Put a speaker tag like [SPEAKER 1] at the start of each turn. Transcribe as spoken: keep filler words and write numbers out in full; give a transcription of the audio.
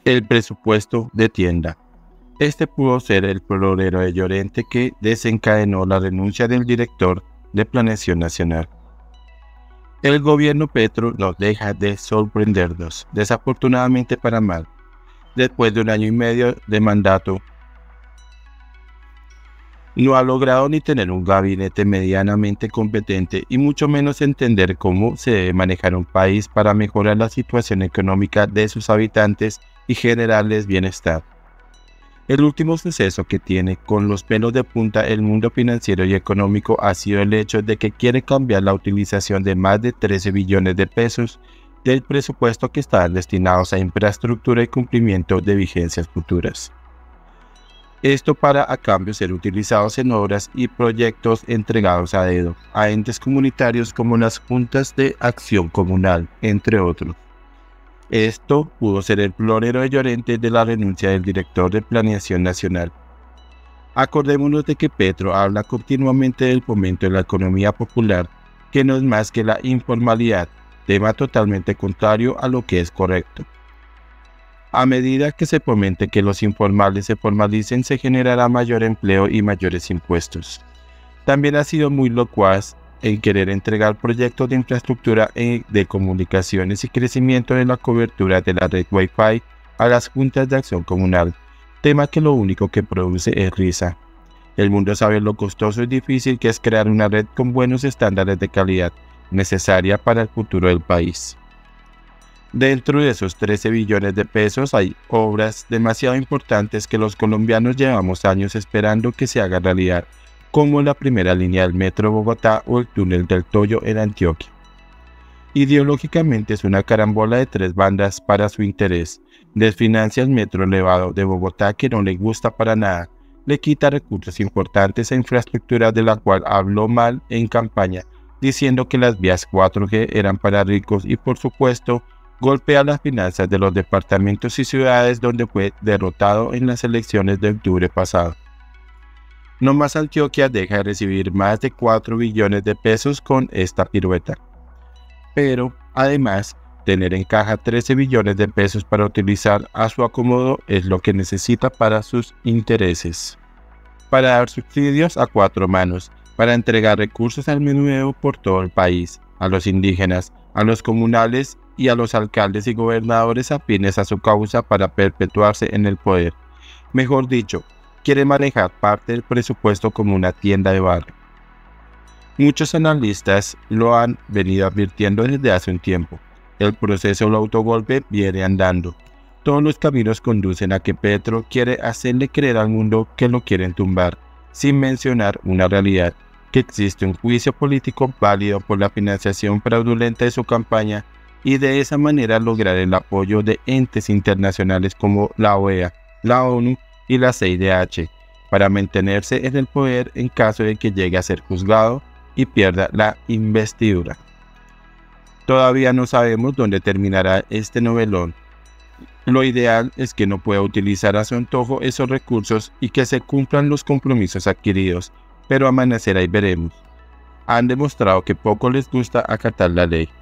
[SPEAKER 1] El presupuesto de tienda. Este pudo ser el florero de Llorente que desencadenó la renuncia del director de Planeación Nacional. El gobierno Petro no deja de sorprendernos, desafortunadamente para mal. Después de un año y medio de mandato, no ha logrado ni tener un gabinete medianamente competente y mucho menos entender cómo se debe manejar un país para mejorar la situación económica de sus habitantes y generarles bienestar. El último suceso que tiene con los pelos de punta el mundo financiero y económico ha sido el hecho de que quiere cambiar la utilización de más de trece billones de pesos del presupuesto que estaban destinados a infraestructura y cumplimiento de vigencias futuras. Esto para a cambio ser utilizados en obras y proyectos entregados a dedo a entes comunitarios como las juntas de acción comunal, entre otros. Esto pudo ser el florero de Llorente de la renuncia del director de Planeación Nacional. Acordémonos de que Petro habla continuamente del fomento de la economía popular, que no es más que la informalidad, tema totalmente contrario a lo que es correcto. A medida que se fomente que los informales se formalicen, se generará mayor empleo y mayores impuestos. También ha sido muy locuaz en querer entregar proyectos de infraestructura de comunicaciones y crecimiento de la cobertura de la red Wi-Fi a las juntas de acción comunal, tema que lo único que produce es risa. El mundo sabe lo costoso y difícil que es crear una red con buenos estándares de calidad, necesaria para el futuro del país. Dentro de esos trece billones de pesos hay obras demasiado importantes que los colombianos llevamos años esperando que se hagan realidad, como la primera línea del Metro Bogotá o el túnel del Toyo en Antioquia. Ideológicamente es una carambola de tres bandas para su interés. Desfinancia el metro elevado de Bogotá, que no le gusta para nada, le quita recursos importantes a infraestructura de la cual habló mal en campaña, diciendo que las vías cuatro G eran para ricos y por supuesto golpea las finanzas de los departamentos y ciudades donde fue derrotado en las elecciones de octubre pasado. No más Antioquia deja de recibir más de cuatro billones de pesos con esta pirueta. Pero, además, tener en caja trece billones de pesos para utilizar a su acomodo es lo que necesita para sus intereses. Para dar subsidios a cuatro manos, para entregar recursos al menudeo por todo el país, a los indígenas, a los comunales y a los alcaldes y gobernadores afines a su causa para perpetuarse en el poder. Mejor dicho, quiere manejar parte del presupuesto como una tienda de barrio. Muchos analistas lo han venido advirtiendo desde hace un tiempo. El proceso del autogolpe viene andando. Todos los caminos conducen a que Petro quiere hacerle creer al mundo que lo quieren tumbar, sin mencionar una realidad, que existe un juicio político válido por la financiación fraudulenta de su campaña y de esa manera lograr el apoyo de entes internacionales como la O E A, la ONU y la C I D H, para mantenerse en el poder en caso de que llegue a ser juzgado y pierda la investidura. Todavía no sabemos dónde terminará este novelón. Lo ideal es que no pueda utilizar a su antojo esos recursos y que se cumplan los compromisos adquiridos, pero amanecerá y veremos. Han demostrado que poco les gusta acatar la ley.